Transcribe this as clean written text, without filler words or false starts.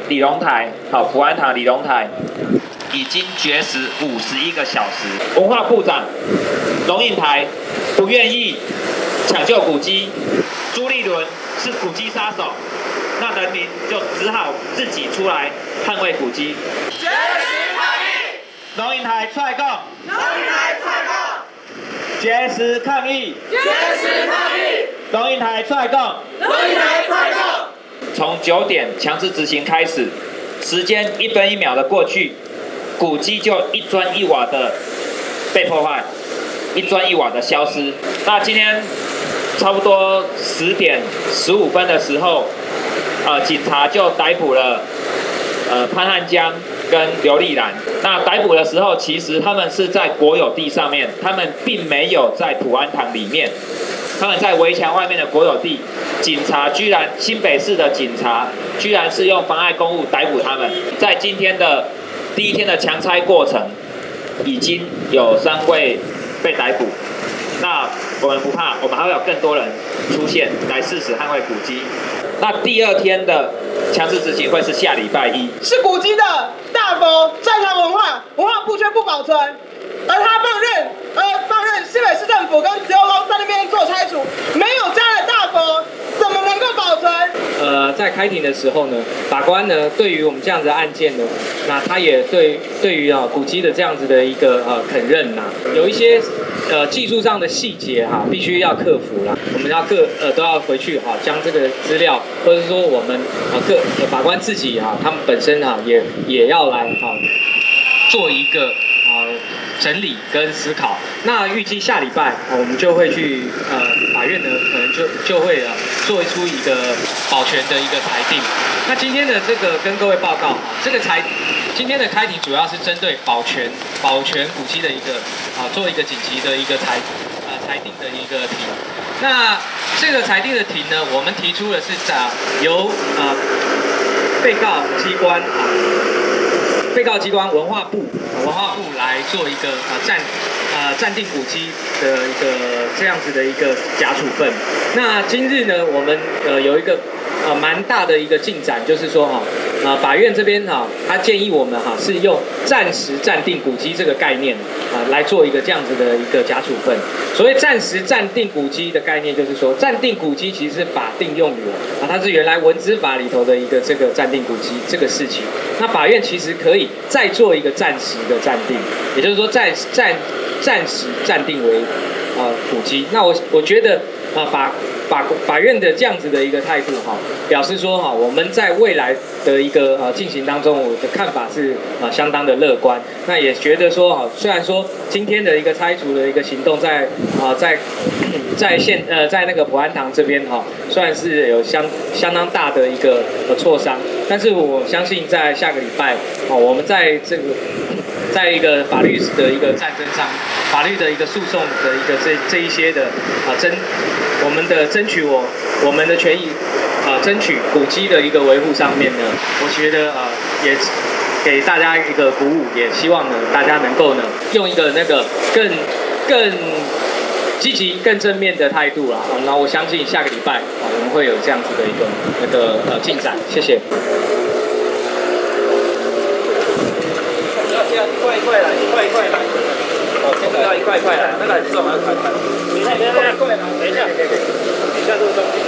李龙台，好，普安堂李龙台已经绝食51个小时。文化部长龙应台不愿意抢救古迹，朱立伦是古迹杀手，那人民就只好自己出来捍卫古迹。 绝食抗议！ 龙应台出来讲！ 龙应台出来讲！ 绝食抗议！ 绝食抗议！ 龙应台出来讲！ 龙应台出来讲！ 从9点强制执行开始，时间1分1秒的过去，古迹就一砖一瓦的被破坏，一砖一瓦的消失。那今天差不多10点15分的时候，警察就逮捕了潘汉江跟刘丽兰。那逮捕的时候，其实他们是在国有地上面，他们并没有在普安堂里面，他们在围墙外面的国有地。警察居然，新北市的警察居然是用妨碍公务逮捕他们。在今天的第一天的强拆过程，已经有3位被逮捕。那我们不怕，我们还会有更多人出现来誓死捍卫古迹。那第2天的强制执行会是下礼拜1。 是古迹的大佛战场文化部却不保存，而他放任新北市政府跟自由楼在那边做拆除，没有家的大佛怎么能够保存？ 在开庭的时候呢，法官呢对于我们这样子的案件呢，那他也对于古迹的这样子的一个肯认呐，有一些技术上的细节必须要克服啦。我们要都要回去将这个资料，或者说我们法官自己他们本身也要来做一个整理跟思考。那预计下礼拜我们就会去法院呢，可能就会做出一个保全的一个裁定。那今天的这个跟各位报告，今天的开庭主要是针对保全古迹的一个做一个紧急的一个裁定的一个庭。那这个裁定的庭呢，我们提出的是由被告机关文化部来做一个暂定古迹的一个这样子的一个假处分。那今日呢，我们有一个蛮大的一个进展，就是说法院这边他建议我们是用暂时暂定古迹这个概念来做一个这样子的一个假处分。所谓暂时暂定古迹的概念，就是说暂定古迹其实是法定用语它是原来文资法里头的一个这个暂定古迹这个事情。那法院其实可以再做一个暂时的暂定，也就是说暂时暂定为古迹。那我觉得法院的这样子的一个态度表示说我们在未来的一个进行当中，我的看法是相当的乐观。那也觉得说虽然说今天的一个拆除的一个行动在那个普安堂这边虽然是有相当大的一个挫伤，但是我相信在下个礼拜我们在一个法律的一个战争上，法律的一个诉讼的一个这一些的我们的争取我们的权益争取古迹的一个维护上面呢，我觉得也给大家一个鼓舞，也希望呢大家能够呢用一个那个更积极、更正面的态度那我相信下个礼拜我们会有这样子的一个进展。谢谢。 一块来，现在要一块来，那个很重，要一块。等一下，等一下，等一下，等一下，这个东西。